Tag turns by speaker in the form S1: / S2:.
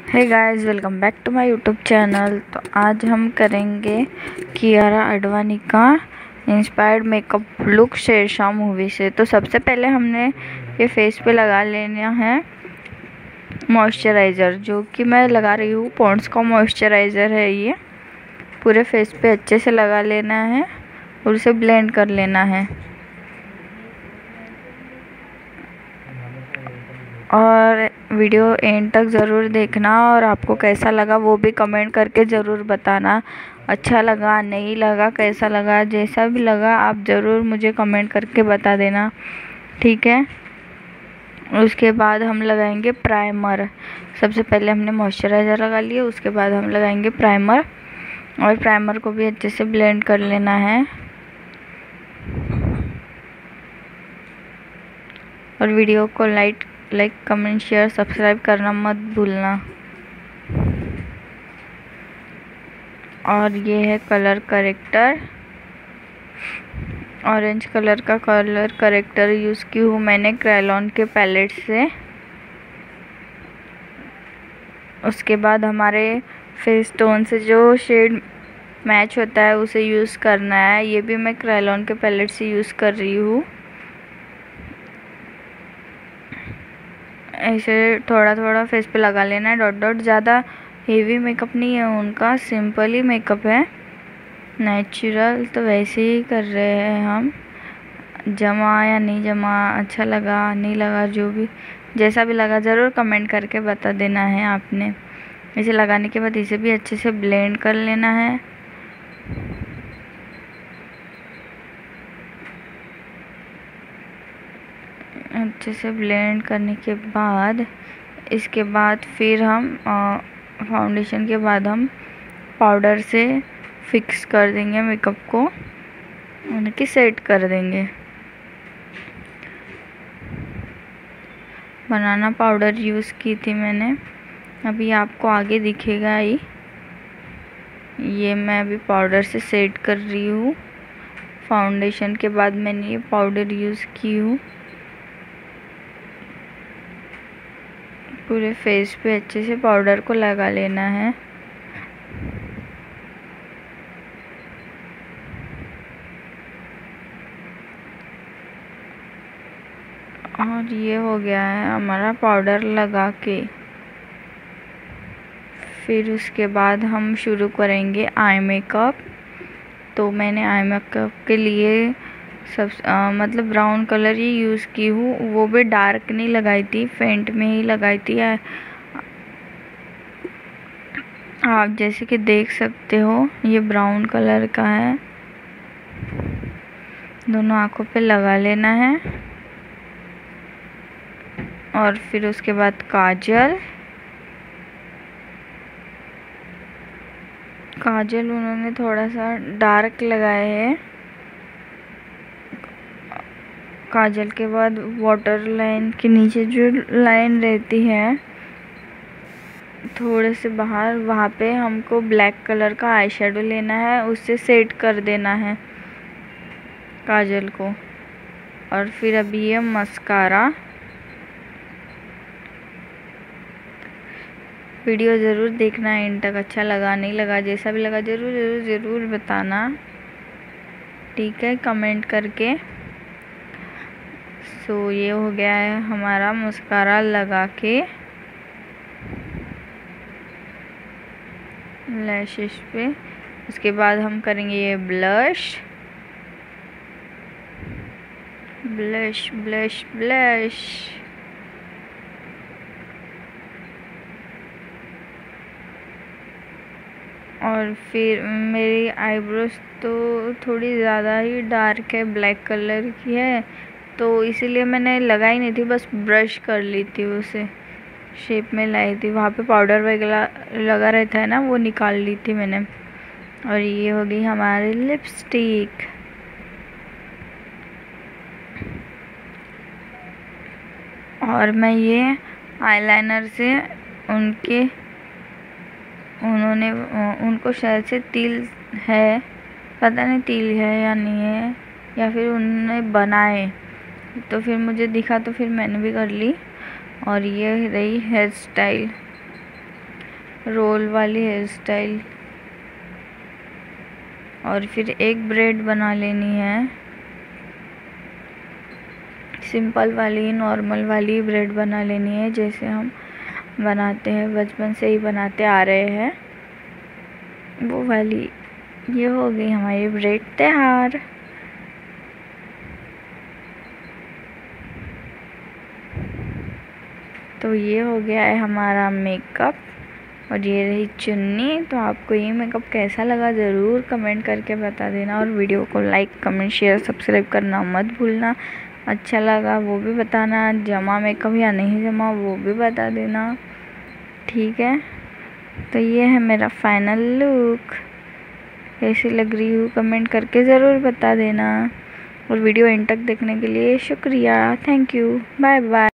S1: Hey guys, welcome back to my YouTube channel. तो आज हम करेंगे कियारा आडवाणी का inspired makeup look Shershaah movie से। तो सबसे पहले हमने ये फेस पे लगा लेना है मॉइस्चराइज़र, जो कि मैं लगा रही हूँ पॉन्ड्स का मॉइस्चराइज़र है। ये पूरे फेस पे अच्छे से लगा लेना है और उसे ब्लेंड कर लेना है। और वीडियो एंड तक ज़रूर देखना और आपको कैसा लगा वो भी कमेंट करके ज़रूर बताना। अच्छा लगा, नहीं लगा, कैसा लगा, जैसा भी लगा आप ज़रूर मुझे कमेंट करके बता देना, ठीक है। उसके बाद हम लगाएंगे प्राइमर। सबसे पहले हमने मॉइस्चराइज़र लगा लिया, उसके बाद हम लगाएंगे प्राइमर और प्राइमर को भी अच्छे से ब्लेंड कर लेना है। और वीडियो को लाइक कमेंट शेयर सब्सक्राइब करना मत भूलना। और ये है कलर करेक्टर, ऑरेंज कलर का कलर करेक्टर यूज़ की हूँ मैंने क्रायोन के पैलेट से। उसके बाद हमारे फेस टोन से जो शेड मैच होता है उसे यूज़ करना है। ये भी मैं क्रायोन के पैलेट से यूज़ कर रही हूँ। ऐसे थोड़ा थोड़ा फेस पे लगा लेना है, डॉट डॉट। ज़्यादा हेवी मेकअप नहीं है उनका, सिंपल ही मेकअप है, नेचुरल। तो वैसे ही कर रहे हैं हम। जमा या नहीं जमा, अच्छा लगा नहीं लगा, जो भी जैसा भी लगा ज़रूर कमेंट करके बता देना है आपने। इसे लगाने के बाद इसे भी अच्छे से ब्लेंड कर लेना है। अच्छे से ब्लेंड करने के बाद इसके बाद फिर हम फाउंडेशन के बाद हम पाउडर से फिक्स कर देंगे मेकअप को, उनकी सेट कर देंगे। बनाना पाउडर यूज़ की थी मैंने, अभी आपको आगे दिखेगा ही। ये मैं अभी पाउडर से सेट कर रही हूँ। फाउंडेशन के बाद मैंने ये पाउडर यूज़ की हूँ। पूरे फेस पे अच्छे से पाउडर को लगा लेना है। और ये हो गया है हमारा पाउडर लगा के। फिर उसके बाद हम शुरू करेंगे आई मेकअप। तो मैंने आई मेकअप के लिए मतलब ब्राउन कलर ही यूज़ की हूँ, वो भी डार्क नहीं लगाई थी, फेंट में ही लगाई थी। आप जैसे कि देख सकते हो ये ब्राउन कलर का है। दोनों आँखों पे लगा लेना है। और फिर उसके बाद काजल उन्होंने थोड़ा सा डार्क लगाए है। काजल के बाद वाटर लाइन के नीचे जो लाइन रहती है थोड़े से बाहर, वहाँ पे हमको ब्लैक कलर का आई शेडो लेना है, उससे सेट कर देना है काजल को। और फिर अभी ये मस्कारा। वीडियो ज़रूर देखना एंड तक, अच्छा लगा नहीं लगा, जैसा भी लगा ज़रूर ज़रूर ज़रूर बताना, ठीक है, कमेंट करके। सो ये हो गया है हमारा मस्कारा लगा के लैशेस पे। उसके बाद हम करेंगे ये ब्लश। और फिर मेरी आईब्रोज तो थोड़ी ज़्यादा ही डार्क है, ब्लैक कलर की है, तो इसीलिए मैंने लगाई नहीं थी, बस ब्रश कर ली थी, उसे शेप में लाई थी। वहाँ पे पाउडर वगैरह लगा रहता है ना, वो निकाल ली थी मैंने। और ये हो गई हमारी लिपस्टिक। और मैं ये आईलाइनर से उनको शायद से तिल है, पता नहीं तिल है या नहीं है, या फिर उन्होंने बनाए, तो फिर मुझे दिखा तो फिर मैंने भी कर ली। और ये रही हेयर स्टाइल। रोल वाली हेयर स्टाइल, और फिर एक ब्रेड बना लेनी है, सिंपल वाली नॉर्मल वाली ब्रेड बना लेनी है, जैसे हम बनाते हैं, बचपन से ही बनाते आ रहे हैं वो वाली। ये हो गई हमारी ब्रेड तैयार। तो ये हो गया है हमारा मेकअप, और ये रही चुन्नी। तो आपको ये मेकअप कैसा लगा ज़रूर कमेंट करके बता देना, और वीडियो को लाइक कमेंट शेयर सब्सक्राइब करना मत भूलना। अच्छा लगा वो भी बताना, जमा मेकअप या नहीं जमा वो भी बता देना, ठीक है। तो ये है मेरा फाइनल लुक, कैसी लग रही हूँ कमेंट करके ज़रूर बता देना, और वीडियो एंड तक देखने के लिए शुक्रिया, थैंक यू, बाय बाय।